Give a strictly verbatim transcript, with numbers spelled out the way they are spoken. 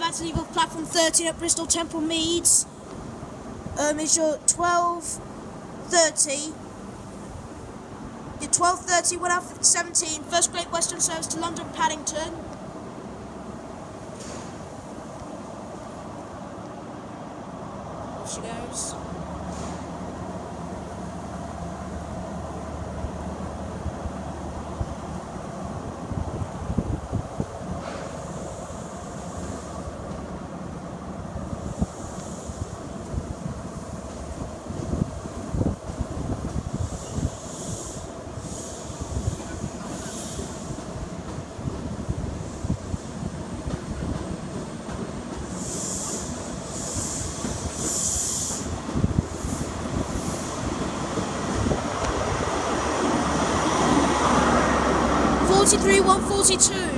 about to leave off platform thirteen at Bristol Temple Meads. Um, is your twelve thirty. Your twelve thirty went out for seventeen. First Great Western service to London Paddington. Off she goes. forty-three one forty-two.